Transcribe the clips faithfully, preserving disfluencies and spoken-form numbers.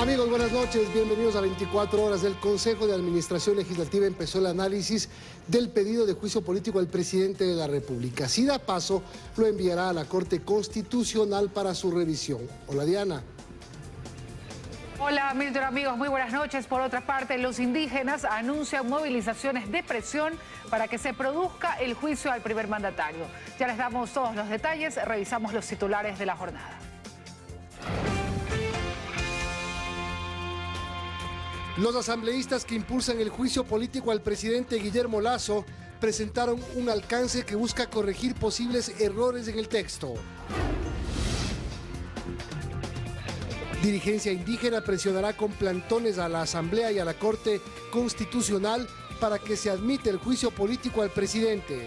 Amigos, buenas noches, bienvenidos a veinticuatro horas. El Consejo de Administración Legislativa empezó el análisis del pedido de juicio político al presidente de la República. Si da paso, lo enviará a la Corte Constitucional para su revisión. Hola, Diana. Hola, Milton, amigos, muy buenas noches. Por otra parte, los indígenas anuncian movilizaciones de presión para que se produzca el juicio al primer mandatario. Ya les damos todos los detalles, revisamos los titulares de la jornada. Los asambleístas que impulsan el juicio político al presidente Guillermo Lasso presentaron un alcance que busca corregir posibles errores en el texto. Dirigencia indígena presionará con plantones a la Asamblea y a la Corte Constitucional para que se admita el juicio político al presidente.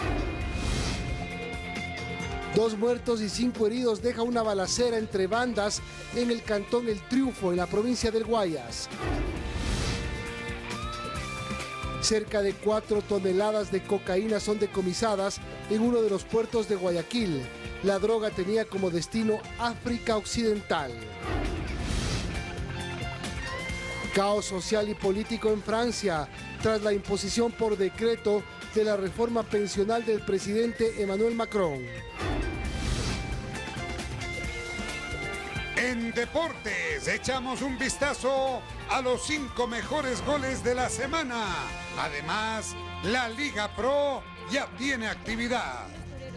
Dos muertos y cinco heridos deja una balacera entre bandas en el cantón El Triunfo, en la provincia del Guayas. Cerca de cuatro toneladas de cocaína son decomisadas en uno de los puertos de Guayaquil. La droga tenía como destino África Occidental. Caos social y político en Francia, tras la imposición por decreto de la reforma pensional del presidente Emmanuel Macron. En deportes, echamos un vistazo a los cinco mejores goles de la semana. Además, la Liga Pro ya tiene actividad.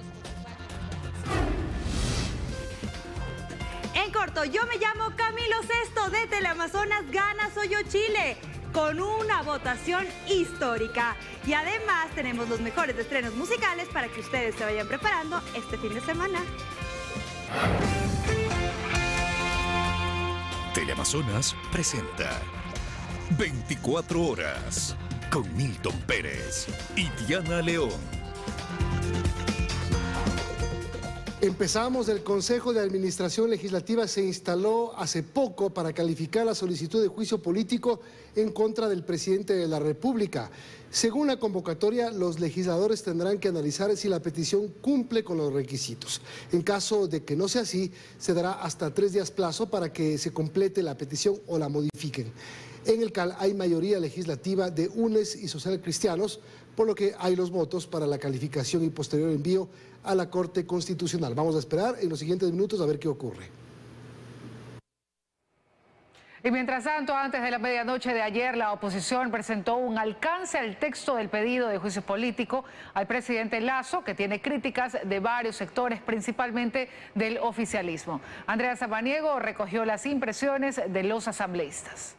En corto, yo me llamo Camilo Sesto de Teleamazonas Gana Soy Yo Chile, con una votación histórica. Y además tenemos los mejores estrenos musicales para que ustedes se vayan preparando este fin de semana. Teleamazonas presenta veinticuatro horas con Milton Pérez y Diana León. Empezamos, el Consejo de Administración Legislativa se instaló hace poco para calificar la solicitud de juicio político en contra del presidente de la República. Según la convocatoria, los legisladores tendrán que analizar si la petición cumple con los requisitos. En caso de que no sea así, se dará hasta tres días plazo para que se complete la petición o la modifiquen. En el C A L hay mayoría legislativa de U N E S y Social Cristianos, por lo que hay los votos para la calificación y posterior envío a la Corte Constitucional. Vamos a esperar en los siguientes minutos a ver qué ocurre. Y mientras tanto, antes de la medianoche de ayer, la oposición presentó un alcance al texto del pedido de juicio político al presidente Lasso, que tiene críticas de varios sectores, principalmente del oficialismo. Andrea Samaniego recogió las impresiones de los asambleístas.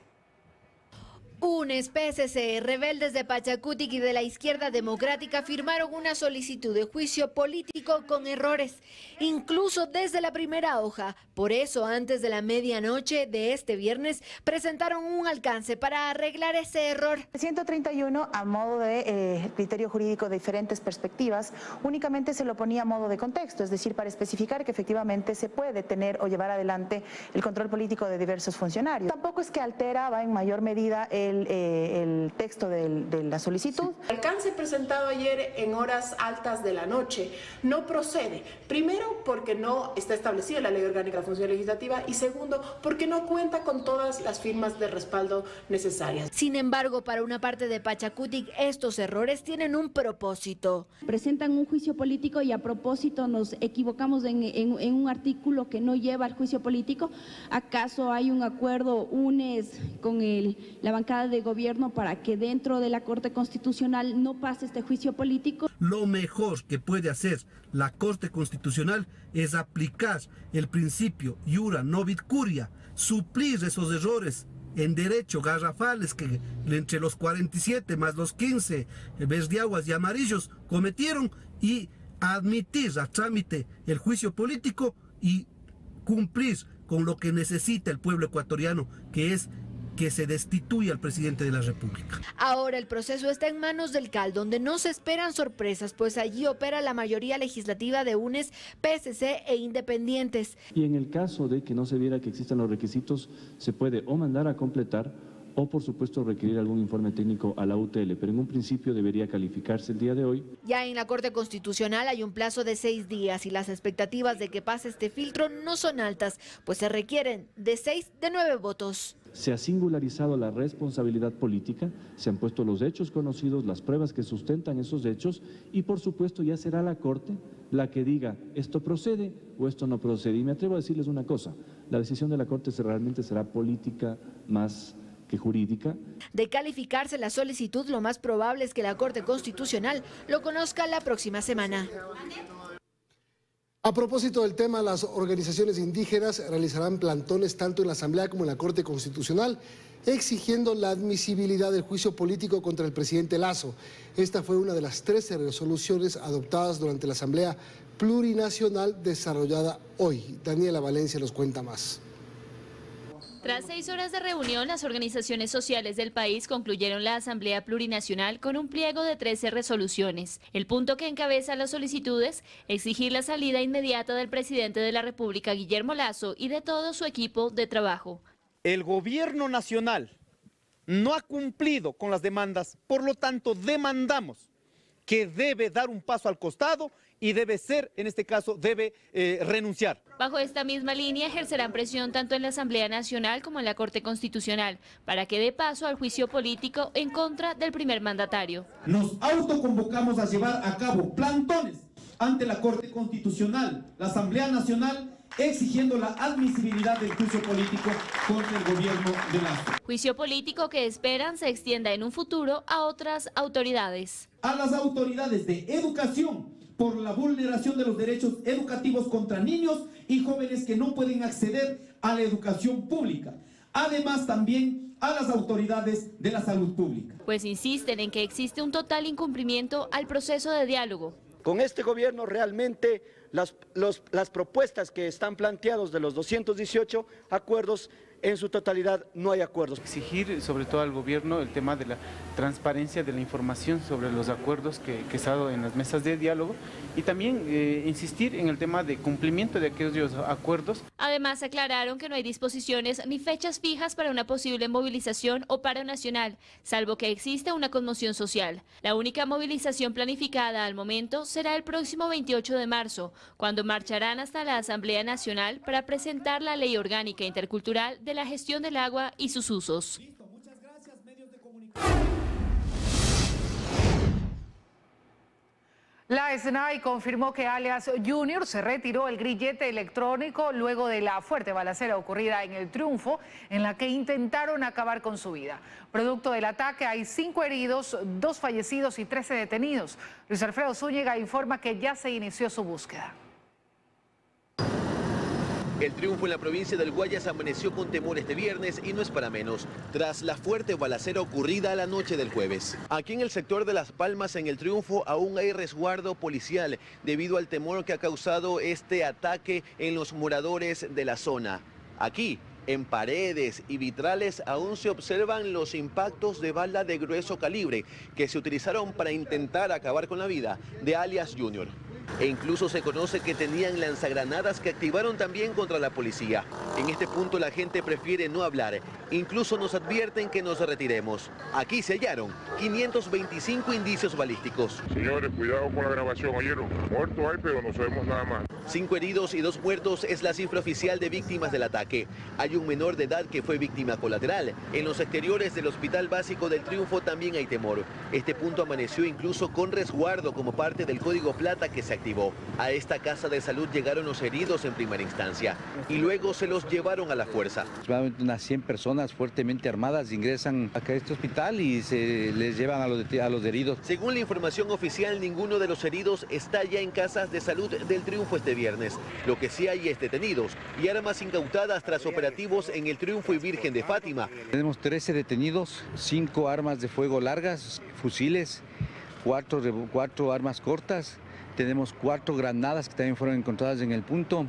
U N E S, P S C, rebeldes de Pachacutic y de la Izquierda Democrática firmaron una solicitud de juicio político con errores, incluso desde la primera hoja. Por eso, antes de la medianoche de este viernes, presentaron un alcance para arreglar ese error. ciento treinta y uno, a modo de eh, criterio jurídico de diferentes perspectivas, únicamente se lo ponía a modo de contexto, es decir, para especificar que efectivamente se puede tener o llevar adelante el control político de diversos funcionarios. Tampoco es que alteraba en mayor medida el El, eh, el texto del, de la solicitud. El alcance presentado ayer en horas altas de la noche no procede. Primero, porque no está establecida en la Ley Orgánica de Función Legislativa, y segundo, porque no cuenta con todas las firmas de respaldo necesarias. Sin embargo, para una parte de Pachacutic, estos errores tienen un propósito. Presentan un juicio político y a propósito nos equivocamos en, en, en un artículo que no lleva al juicio político. ¿Acaso hay un acuerdo U N E S con el, la bancada de gobierno para que dentro de la Corte Constitucional no pase este juicio político? Lo mejor que puede hacer la Corte Constitucional es aplicar el principio iura novit curia, suplir esos errores en derecho garrafales que entre los cuarenta y siete más los quince verdeaguas y amarillos cometieron, y admitir a trámite el juicio político y cumplir con lo que necesita el pueblo ecuatoriano, que es que se destituya al presidente de la República. Ahora el proceso está en manos del C A L, donde no se esperan sorpresas, pues allí opera la mayoría legislativa de U N E S, P S C e independientes. Y en el caso de que no se viera que existan los requisitos, se puede o mandar a completar o por supuesto requerir algún informe técnico a la U T L, pero en un principio debería calificarse el día de hoy. Ya en la Corte Constitucional hay un plazo de seis días y las expectativas de que pase este filtro no son altas, pues se requieren de seis de nueve votos. Se ha singularizado la responsabilidad política, se han puesto los hechos conocidos, las pruebas que sustentan esos hechos y por supuesto ya será la Corte la que diga esto procede o esto no procede. Y me atrevo a decirles una cosa, la decisión de la Corte realmente será política más que jurídica. De calificarse la solicitud, lo más probable es que la Corte Constitucional lo conozca la próxima semana. A propósito del tema, las organizaciones indígenas realizarán plantones tanto en la Asamblea como en la Corte Constitucional, exigiendo la admisibilidad del juicio político contra el presidente Lasso. Esta fue una de las trece resoluciones adoptadas durante la Asamblea Plurinacional desarrollada hoy. Daniela Valencia nos cuenta más. Tras seis horas de reunión, las organizaciones sociales del país concluyeron la Asamblea Plurinacional con un pliego de trece resoluciones. El punto que encabeza las solicitudes, exigir la salida inmediata del presidente de la República, Guillermo Lasso, y de todo su equipo de trabajo. El gobierno nacional no ha cumplido con las demandas, por lo tanto demandamos que debe dar un paso al costado y debe ser, en este caso, debe eh, renunciar. Bajo esta misma línea ejercerán presión tanto en la Asamblea Nacional como en la Corte Constitucional para que dé paso al juicio político en contra del primer mandatario. Nos autoconvocamos a llevar a cabo plantones ante la Corte Constitucional, la Asamblea Nacional, exigiendo la admisibilidad del juicio político contra el gobierno de Lasso. Juicio político que esperan se extienda en un futuro a otras autoridades. A las autoridades de educación por la vulneración de los derechos educativos contra niños y jóvenes que no pueden acceder a la educación pública. Además también a las autoridades de la salud pública. Pues insisten en que existe un total incumplimiento al proceso de diálogo. Con este gobierno realmente las, los, las propuestas que están planteadas de los doscientos dieciocho acuerdos, en su totalidad no hay acuerdos. Exigir sobre todo al gobierno el tema de la transparencia de la información sobre los acuerdos que, que se ha dado en las mesas de diálogo y también eh, insistir en el tema de cumplimiento de aquellos acuerdos. Además aclararon que no hay disposiciones ni fechas fijas para una posible movilización o paro nacional, salvo que exista una conmoción social. La única movilización planificada al momento será el próximo veintiocho de marzo, cuando marcharán hasta la Asamblea Nacional para presentar la Ley Orgánica Intercultural de la gestión del agua y sus usos. La S N A I confirmó que alias Junior se retiró el grillete electrónico luego de la fuerte balacera ocurrida en el Triunfo, en la que intentaron acabar con su vida. Producto del ataque hay cinco heridos, dos fallecidos y trece detenidos. Luis Alfredo Zúñiga informa que ya se inició su búsqueda. El Triunfo en la provincia del Guayas amaneció con temor este viernes y no es para menos, tras la fuerte balacera ocurrida la noche del jueves. Aquí en el sector de Las Palmas, en el Triunfo, aún hay resguardo policial debido al temor que ha causado este ataque en los moradores de la zona. Aquí, en paredes y vitrales, aún se observan los impactos de bala de grueso calibre que se utilizaron para intentar acabar con la vida de alias Junior. E incluso se conoce que tenían lanzagranadas que activaron también contra la policía. En este punto la gente prefiere no hablar. Incluso nos advierten que nos retiremos. Aquí se hallaron quinientos veinticinco indicios balísticos. Señores, cuidado con la grabación, ¿oyeron? Muertos hay, pero no sabemos nada más. Cinco heridos y dos muertos es la cifra oficial de víctimas del ataque. Hay un menor de edad que fue víctima colateral. En los exteriores del Hospital Básico del Triunfo también hay temor. Este punto amaneció incluso con resguardo como parte del Código Plata que se activó. A esta casa de salud llegaron los heridos en primera instancia y luego se los llevaron a la fuerza. Aproximadamente unas cien personas fuertemente armadas ingresan acá a este hospital y se les llevan a los, a los heridos. Según la información oficial, ninguno de los heridos está ya en casas de salud del Triunfo este viernes. Lo que sí hay es detenidos y armas incautadas tras operativos en el Triunfo y Virgen de Fátima. Tenemos trece detenidos, cinco armas de fuego largas, fusiles, cuatro, cuatro armas cortas. Tenemos cuatro granadas que también fueron encontradas en el punto,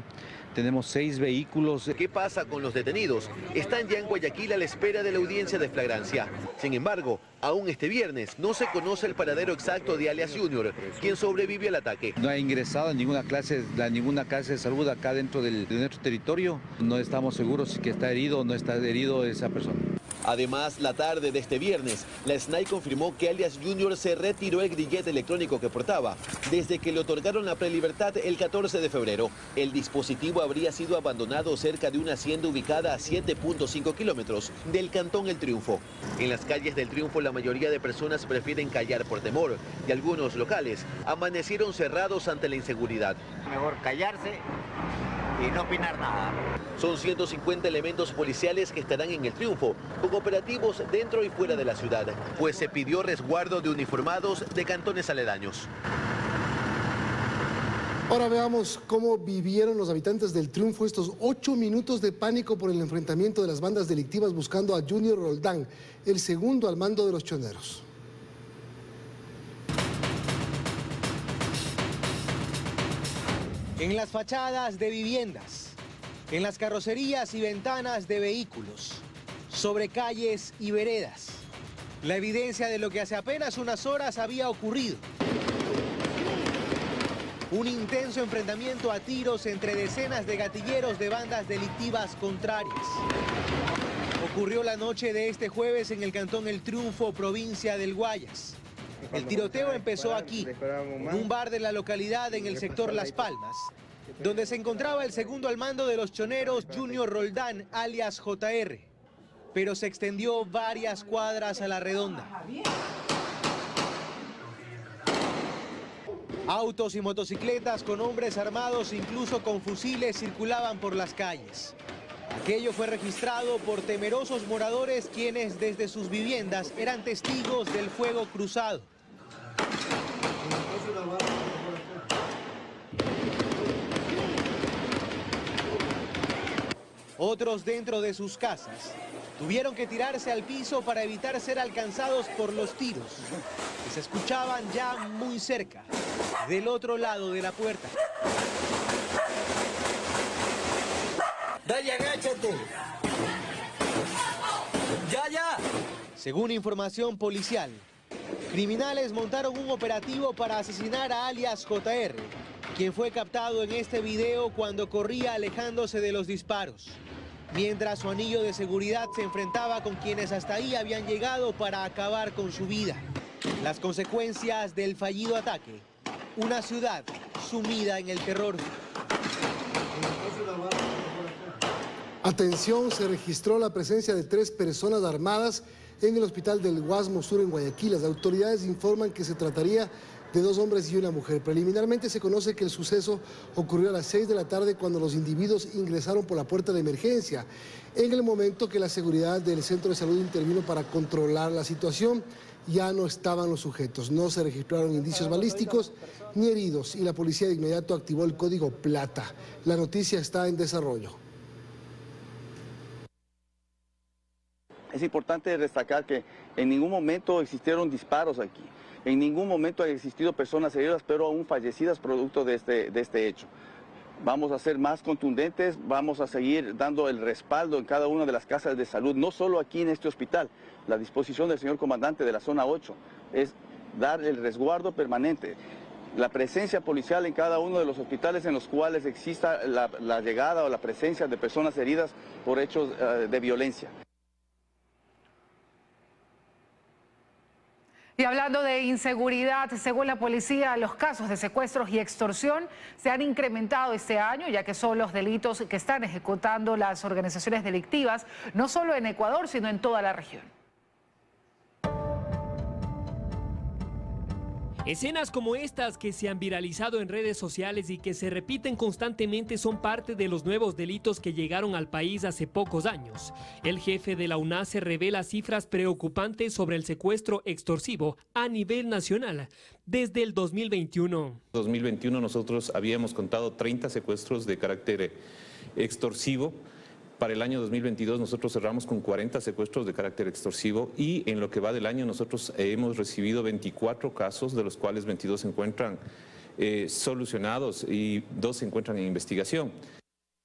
tenemos seis vehículos. ¿Qué pasa con los detenidos? Están ya en Guayaquil a la espera de la audiencia de flagrancia. Sin embargo, aún este viernes no se conoce el paradero exacto de alias Junior, quien sobrevivió al ataque. No ha ingresado a ninguna clase, a ninguna clase de salud acá dentro del, de nuestro territorio. No estamos seguros si que está herido o no está herido esa persona. Además, la tarde de este viernes, la S N A I confirmó que alias Junior se retiró el grillete electrónico que portaba desde que le otorgaron la prelibertad el catorce de febrero. El dispositivo habría sido abandonado cerca de una hacienda ubicada a siete punto cinco kilómetros del cantón El Triunfo. En las calles del Triunfo la mayoría de personas prefieren callar por temor y algunos locales amanecieron cerrados ante la inseguridad. Mejor callarse y no opinar nada. Son ciento cincuenta elementos policiales que estarán en El Triunfo, con operativos dentro y fuera de la ciudad, pues se pidió resguardo de uniformados de cantones aledaños. Ahora veamos cómo vivieron los habitantes del Triunfo estos ocho minutos de pánico por el enfrentamiento de las bandas delictivas buscando a Junior Roldán, el segundo al mando de los choneros. En las fachadas de viviendas, en las carrocerías y ventanas de vehículos, sobre calles y veredas, la evidencia de lo que hace apenas unas horas había ocurrido. Un intenso enfrentamiento a tiros entre decenas de gatilleros de bandas delictivas contrarias. Ocurrió la noche de este jueves en el cantón El Triunfo, provincia del Guayas. El tiroteo empezó aquí, en un bar de la localidad en el sector Las Palmas, donde se encontraba el segundo al mando de los choneros Junior Roldán, alias J R, pero se extendió varias cuadras a la redonda. Autos y motocicletas con hombres armados, incluso con fusiles, circulaban por las calles. Aquello fue registrado por temerosos moradores quienes desde sus viviendas eran testigos del fuego cruzado. Otros dentro de sus casas tuvieron que tirarse al piso para evitar ser alcanzados por los tiros, que se escuchaban ya muy cerca, del otro lado de la puerta. Dale, agáchate. Ya, ya. Según información policial, criminales montaron un operativo para asesinar a alias J R, quien fue captado en este video cuando corría alejándose de los disparos, mientras su anillo de seguridad se enfrentaba con quienes hasta ahí habían llegado para acabar con su vida. Las consecuencias del fallido ataque, una ciudad sumida en el terror. Atención, se registró la presencia de tres personas armadas en el hospital del Guasmo Sur en Guayaquil. Las autoridades informan que se trataría de dos hombres y una mujer. Preliminarmente se conoce que el suceso ocurrió a las seis de la tarde cuando los individuos ingresaron por la puerta de emergencia, en el momento que la seguridad del centro de salud intervino para controlar la situación. Ya no estaban los sujetos, no se registraron indicios balísticos ni heridos y la policía de inmediato activó el código plata. La noticia está en desarrollo. Es importante destacar que en ningún momento existieron disparos aquí, en ningún momento han existido personas heridas, pero aún fallecidas producto de este, de este hecho. Vamos a ser más contundentes, vamos a seguir dando el respaldo en cada una de las casas de salud, no solo aquí en este hospital. La disposición del señor comandante de la zona ocho es dar el resguardo permanente, la presencia policial en cada uno de los hospitales en los cuales exista la, la llegada o la presencia de personas heridas por hechos uh, de violencia. Y hablando de inseguridad, según la policía, los casos de secuestros y extorsión se han incrementado este año, ya que son los delitos que están ejecutando las organizaciones delictivas, no solo en Ecuador, sino en toda la región. Escenas como estas que se han viralizado en redes sociales y que se repiten constantemente son parte de los nuevos delitos que llegaron al país hace pocos años. El jefe de la UNACE revela cifras preocupantes sobre el secuestro extorsivo a nivel nacional desde el dos mil veintiuno. En dos mil veintiuno nosotros habíamos contado treinta secuestros de carácter extorsivo. Para el año dos mil veintidós nosotros cerramos con cuarenta secuestros de carácter extorsivo y en lo que va del año nosotros hemos recibido veinticuatro casos, de los cuales veintidós se encuentran eh, solucionados y dos se encuentran en investigación.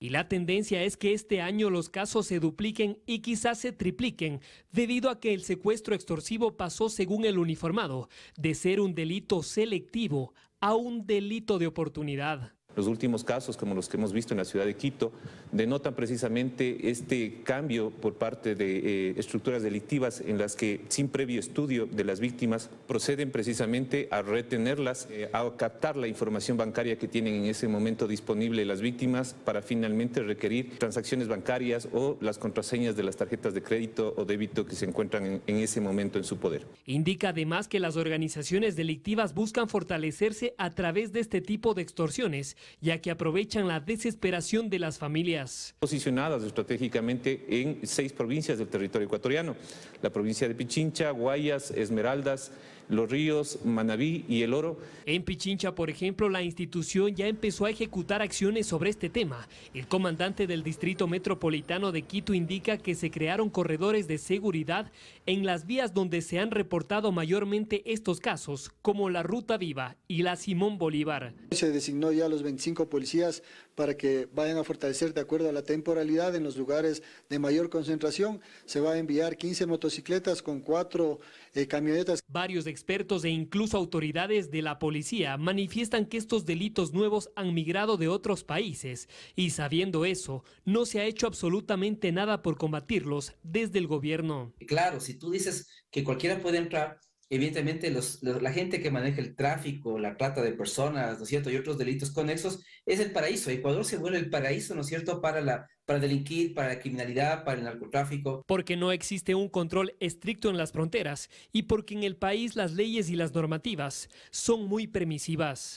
Y la tendencia es que este año los casos se dupliquen y quizás se tripliquen, debido a que el secuestro extorsivo pasó, según el uniformado, de ser un delito selectivo a un delito de oportunidad. Los últimos casos, como los que hemos visto en la ciudad de Quito, denotan precisamente este cambio por parte de eh, estructuras delictivas en las que, sin previo estudio de las víctimas, proceden precisamente a retenerlas, eh, a captar la información bancaria que tienen en ese momento disponible las víctimas para finalmente requerir transacciones bancarias o las contraseñas de las tarjetas de crédito o débito que se encuentran en, en ese momento en su poder. Indica además que las organizaciones delictivas buscan fortalecerse a través de este tipo de extorsiones, ya que aprovechan la desesperación de las familias. Posicionadas estratégicamente en seis provincias del territorio ecuatoriano: la provincia de Pichincha, Guayas, Esmeraldas, Los Ríos, Manabí y El Oro. En Pichincha, por ejemplo, la institución ya empezó a ejecutar acciones sobre este tema. El comandante del Distrito Metropolitano de Quito indica que se crearon corredores de seguridad en las vías donde se han reportado mayormente estos casos, como la Ruta Viva y la Simón Bolívar. Se designó ya a los veinticinco policías para que vayan a fortalecer de acuerdo a la temporalidad en los lugares de mayor concentración. Se va a enviar quince motocicletas con cuatro eh, camionetas. Varios expertos e incluso autoridades de la policía manifiestan que estos delitos nuevos han migrado de otros países y, sabiendo eso, no se ha hecho absolutamente nada por combatirlos desde el gobierno. Claro, si tú dices que cualquiera puede entrar, evidentemente los, los, la gente que maneja el tráfico, la trata de personas, ¿no es cierto?, y otros delitos conexos, es el paraíso. Ecuador se vuelve el paraíso, ¿no es cierto?, para, la, para delinquir, para la criminalidad, para el narcotráfico. Porque no existe un control estricto en las fronteras y porque en el país las leyes y las normativas son muy permisivas.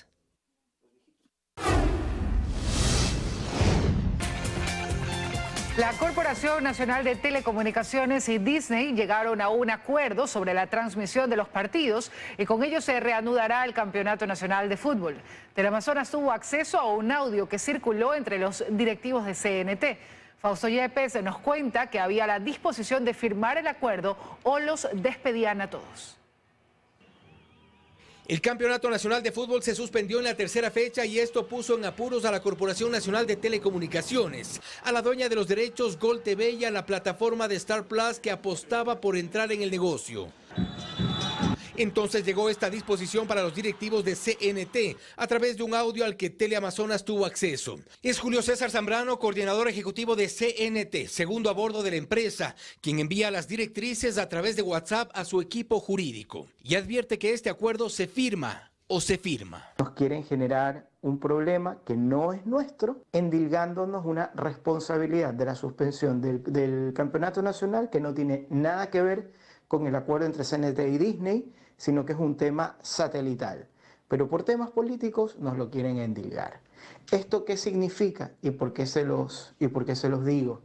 La Corporación Nacional de Telecomunicaciones y Disney llegaron a un acuerdo sobre la transmisión de los partidos y con ello se reanudará el Campeonato Nacional de Fútbol. Teleamazonas tuvo acceso a un audio que circuló entre los directivos de C N T. Fausto Yepes nos cuenta que había la disposición de firmar el acuerdo o los despedían a todos. El Campeonato Nacional de Fútbol se suspendió en la tercera fecha y esto puso en apuros a la Corporación Nacional de Telecomunicaciones, a la dueña de los derechos Gol T V y a la plataforma de Star Plus que apostaba por entrar en el negocio. Entonces llegó esta disposición para los directivos de C N T a través de un audio al que Teleamazonas tuvo acceso. Es Julio César Zambrano, coordinador ejecutivo de C N T, segundo a bordo de la empresa, quien envía las directrices a través de WhatsApp a su equipo jurídico y advierte que este acuerdo se firma o se firma. Nos quieren generar un problema que no es nuestro, endilgándonos una responsabilidad de la suspensión del, del campeonato nacional que no tiene nada que ver con el acuerdo entre C N T y Disney, sino que es un tema satelital. Pero por temas políticos nos lo quieren endilgar. ¿Esto qué significa y por qué se los, y por qué se los digo?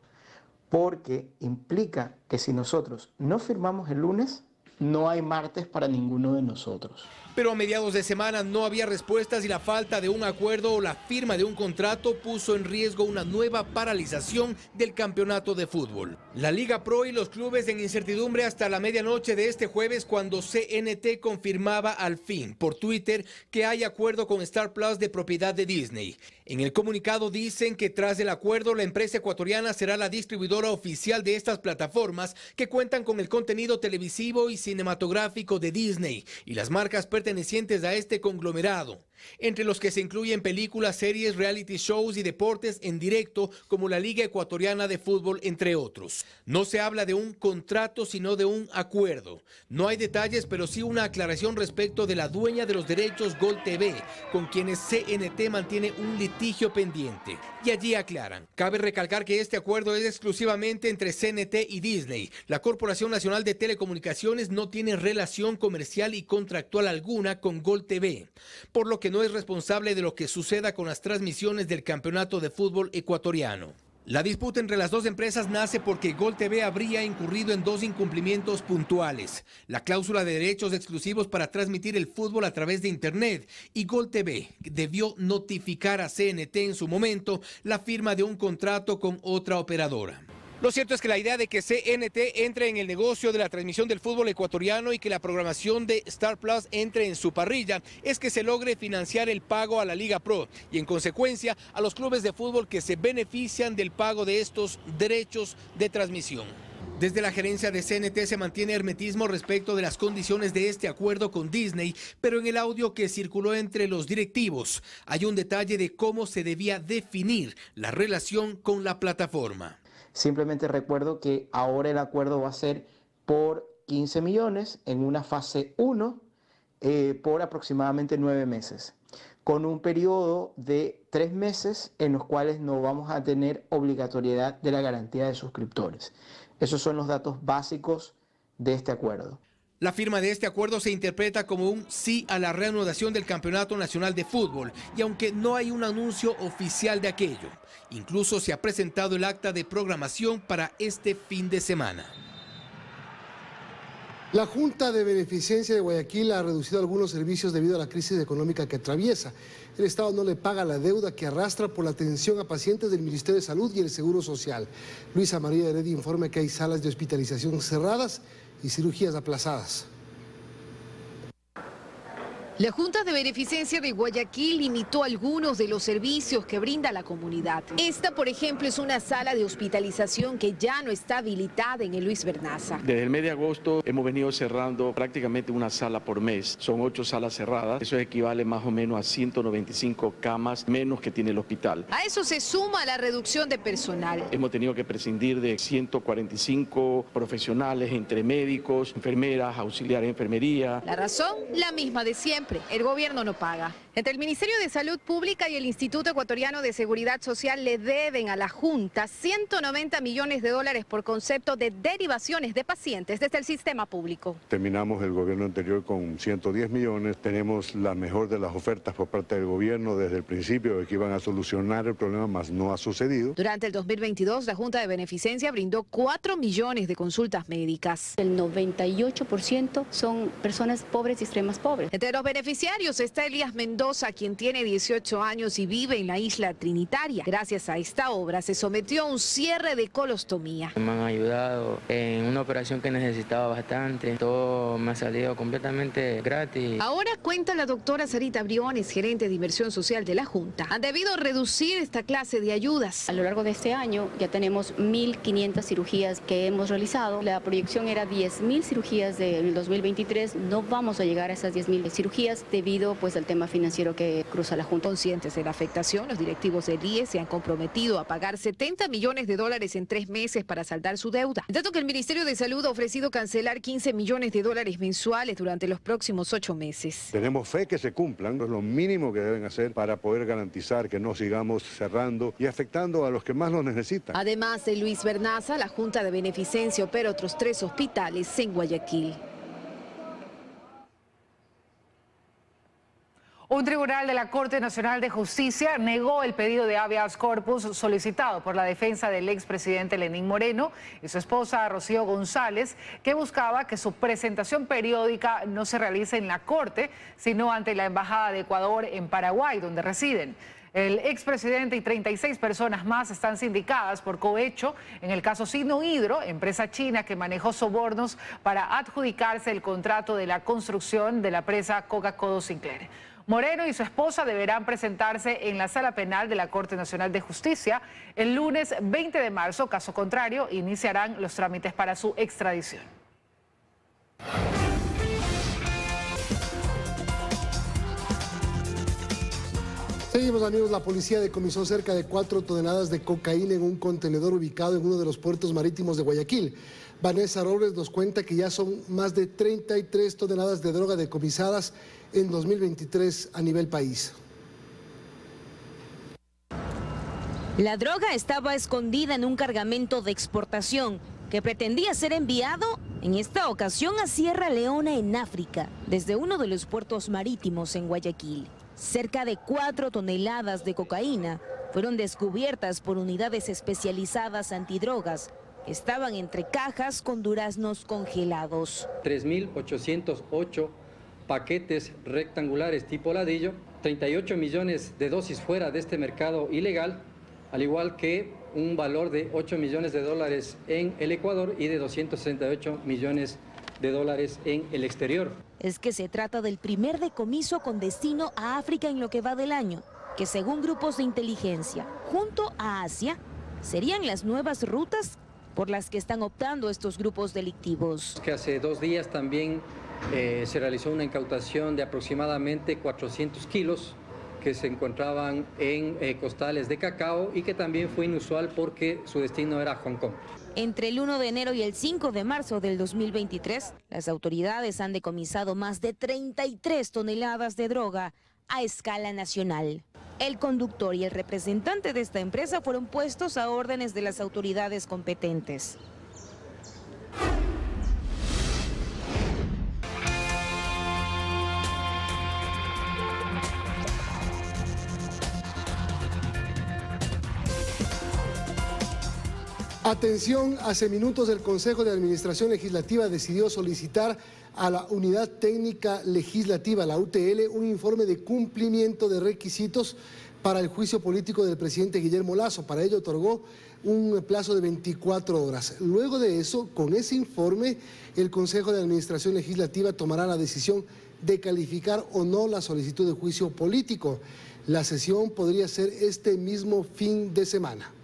Porque implica que si nosotros no firmamos el lunes, no hay martes para ninguno de nosotros. Pero a mediados de semana no había respuestas y la falta de un acuerdo o la firma de un contrato puso en riesgo una nueva paralización del campeonato de fútbol. La Liga Pro y los clubes en incertidumbre hasta la medianoche de este jueves cuando C N T confirmaba al fin por Twitter que hay acuerdo con Star Plus de propiedad de Disney. En el comunicado dicen que tras el acuerdo la empresa ecuatoriana será la distribuidora oficial de estas plataformas que cuentan con el contenido televisivo y cinematográfico de Disney y las marcas pertenecientes a este conglomerado, entre los que se incluyen películas, series, reality shows y deportes en directo como la Liga Ecuatoriana de Fútbol, entre otros. No se habla de un contrato, sino de un acuerdo. No hay detalles, pero sí una aclaración respecto de la dueña de los derechos Gol T V, con quienes C N T mantiene un litigio pendiente. Y allí aclaran. Cabe recalcar que este acuerdo es exclusivamente entre C N T y Disney. La Corporación Nacional de Telecomunicaciones no tiene relación comercial y contractual alguna con Gol T V, por lo que no es responsable de lo que suceda con las transmisiones del campeonato de fútbol ecuatoriano. La disputa entre las dos empresas nace porque Gol T V habría incurrido en dos incumplimientos puntuales: la cláusula de derechos exclusivos para transmitir el fútbol a través de Internet, y Gol T V debió notificar a C N T en su momento la firma de un contrato con otra operadora. Lo cierto es que la idea de que C N T entre en el negocio de la transmisión del fútbol ecuatoriano y que la programación de Star Plus entre en su parrilla es que se logre financiar el pago a la Liga Pro y en consecuencia a los clubes de fútbol que se benefician del pago de estos derechos de transmisión. Desde la gerencia de C N T se mantiene hermetismo respecto de las condiciones de este acuerdo con Disney, pero en el audio que circuló entre los directivos hay un detalle de cómo se debía definir la relación con la plataforma. Simplemente recuerdo que ahora el acuerdo va a ser por quince millones en una fase uno eh, por aproximadamente nueve meses, con un periodo de tres meses en los cuales no vamos a tener obligatoriedad de la garantía de suscriptores. Esos son los datos básicos de este acuerdo. La firma de este acuerdo se interpreta como un sí a la reanudación del Campeonato Nacional de Fútbol y aunque no hay un anuncio oficial de aquello, incluso se ha presentado el acta de programación para este fin de semana. La Junta de Beneficencia de Guayaquil ha reducido algunos servicios debido a la crisis económica que atraviesa. El Estado no le paga la deuda que arrastra por la atención a pacientes del Ministerio de Salud y el Seguro Social. Luisa María Heredia informa que hay salas de hospitalización cerradas y cirugías aplazadas. La Junta de Beneficencia de Guayaquil limitó algunos de los servicios que brinda la comunidad. Esta, por ejemplo, es una sala de hospitalización que ya no está habilitada en el Luis Bernaza. Desde el mes de agosto hemos venido cerrando prácticamente una sala por mes. Son ocho salas cerradas. Eso equivale más o menos a ciento noventa y cinco camas menos que tiene el hospital. A eso se suma la reducción de personal. Hemos tenido que prescindir de ciento cuarenta y cinco profesionales entre médicos, enfermeras, auxiliares de enfermería. La razón, la misma de siempre. El gobierno no paga. Entre el Ministerio de Salud Pública y el Instituto Ecuatoriano de Seguridad Social le deben a la Junta ciento noventa millones de dólares por concepto de derivaciones de pacientes desde el sistema público. Terminamos el gobierno anterior con ciento diez millones. Tenemos la mejor de las ofertas por parte del gobierno desde el principio de que iban a solucionar el problema, mas no ha sucedido. Durante el dos mil veintidós, la Junta de Beneficencia brindó cuatro millones de consultas médicas. El noventa y ocho por ciento son personas pobres y extremas pobres. Entre los beneficiarios está Elías Mendoza, quien tiene dieciocho años y vive en la isla Trinitaria. Gracias a esta obra se sometió a un cierre de colostomía. Me han ayudado en una operación que necesitaba bastante. Todo me ha salido completamente gratis. Ahora cuenta la doctora Sarita Briones, gerente de inversión social de la Junta. Han debido reducir esta clase de ayudas. A lo largo de este año ya tenemos mil quinientas cirugías que hemos realizado. La proyección era diez mil cirugías del dos mil veintitrés. No vamos a llegar a esas diez mil cirugías debido pues al tema financiero que cruza la Junta. Conscientes de la afectación, los directivos del I E S se han comprometido a pagar setenta millones de dólares en tres meses para saldar su deuda. En tanto que el Ministerio de Salud ha ofrecido cancelar quince millones de dólares mensuales durante los próximos ocho meses. Tenemos fe que se cumplan, es lo mínimo que deben hacer para poder garantizar que no sigamos cerrando y afectando a los que más lo necesitan. Además de Luis Bernaza, la Junta de Beneficencia opera otros tres hospitales en Guayaquil. Un tribunal de la Corte Nacional de Justicia negó el pedido de habeas corpus solicitado por la defensa del expresidente Lenín Moreno y su esposa Rocío González, que buscaba que su presentación periódica no se realice en la Corte, sino ante la Embajada de Ecuador en Paraguay, donde residen. El expresidente y treinta y seis personas más están sindicadas por cohecho en el caso Sinohydro, empresa china que manejó sobornos para adjudicarse el contrato de la construcción de la presa Coca-Cola Sinclair. Moreno y su esposa deberán presentarse en la Sala Penal de la Corte Nacional de Justicia el lunes veinte de marzo. Caso contrario, iniciarán los trámites para su extradición. Seguimos, amigos. La policía decomisó cerca de cuatro toneladas de cocaína en un contenedor ubicado en uno de los puertos marítimos de Guayaquil. Vanessa Robles nos cuenta que ya son más de treinta y tres toneladas de droga decomisadas en dos mil veintitrés a nivel país. La droga estaba escondida en un cargamento de exportación que pretendía ser enviado en esta ocasión a Sierra Leona en África, desde uno de los puertos marítimos en Guayaquil. Cerca de cuatro toneladas de cocaína fueron descubiertas por unidades especializadas antidrogas. Estaban entre cajas con duraznos congelados. tres mil ochocientos ocho paquetes rectangulares tipo ladrillo, treinta y ocho millones de dosis fuera de este mercado ilegal al igual que un valor de ocho millones de dólares en el Ecuador y de doscientos sesenta y ocho millones de dólares en el exterior. Es que se trata del primer decomiso con destino a África en lo que va del año, que según grupos de inteligencia, junto a Asia, serían las nuevas rutas por las que están optando estos grupos delictivos. Que hace dos días también eh, se realizó una incautación de aproximadamente cuatrocientos kilos que se encontraban en eh, costales de cacao y que también fue inusual porque su destino era Hong Kong. Entre el uno de enero y el cinco de marzo del dos mil veintitrés, las autoridades han decomisado más de treinta y tres toneladas de droga a escala nacional. El conductor y el representante de esta empresa fueron puestos a órdenes de las autoridades competentes. Atención, hace minutos el Consejo de Administración Legislativa decidió solicitar a la Unidad Técnica Legislativa, la U T L, un informe de cumplimiento de requisitos para el juicio político del presidente Guillermo Lasso. Para ello otorgó un plazo de veinticuatro horas. Luego de eso, con ese informe, el Consejo de Administración Legislativa tomará la decisión de calificar o no la solicitud de juicio político. La sesión podría ser este mismo fin de semana.